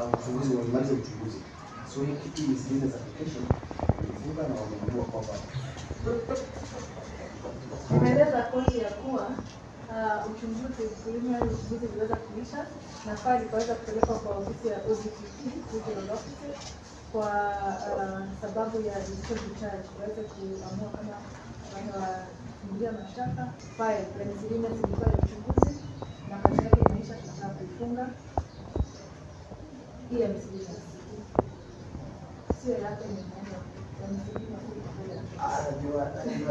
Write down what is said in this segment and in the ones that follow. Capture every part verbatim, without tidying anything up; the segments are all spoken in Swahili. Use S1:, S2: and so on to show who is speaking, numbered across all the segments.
S1: uchunguzi wamaliza uchunguzi. So hii kitu ni business application kufunga na wamegundua kwamba
S2: Maelezo koti ya kuwa uh, uchunguzi preliminary uchunguzi uliweza kuisha na faili ikaweza kupelekwa kwa ofisi ya O D P P Regional Office kwa uh, sababu ya discharge charge waweze kuamua kama wanafungulia mashtaka faili kwenye zingine zilikuwa ya uchunguzi na kazi yake inaisha tunataka kuifunga hii ya msingi sio yake ni moja ya msingi na
S1: ah najua najua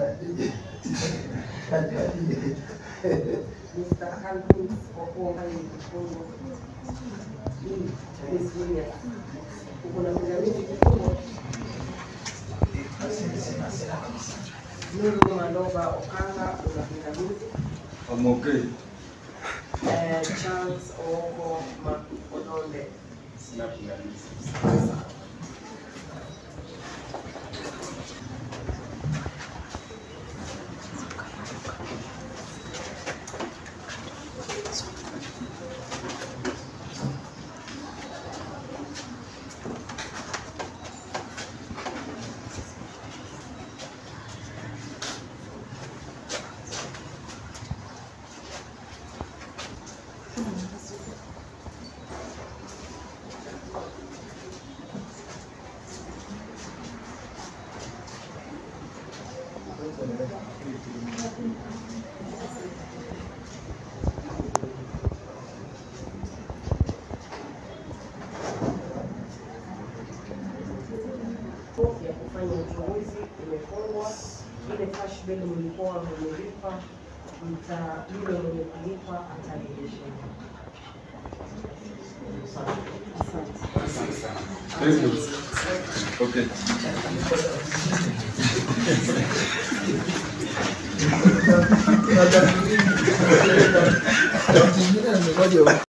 S3: Mister Handles kwa kuomba ni kifungo hii ni serious. Kuna mjadala kifungo Nuru Okanga unapingamizi.
S4: I'm okay.
S3: Eh, Chance Oko Makononde.
S4: Sina pingamizi.
S3: Ya kufanya uchunguzi imefungwa. Ile cash bill mlikuwa mmelipa, mta yule mwenye kulipa atarejesha.
S4: Asante sana. Thank you. Okay.